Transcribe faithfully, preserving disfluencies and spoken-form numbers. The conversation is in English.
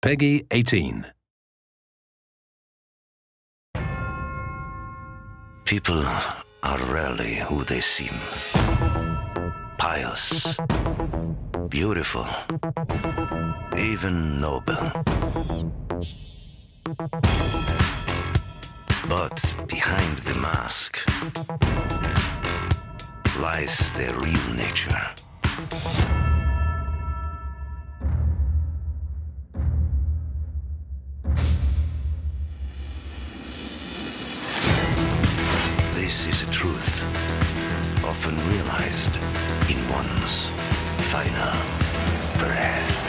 Peggy eighteen. People are rarely who they seem. Pious, beautiful, even noble. But behind the mask lies their real nature. This is a truth often realized in one's final breath.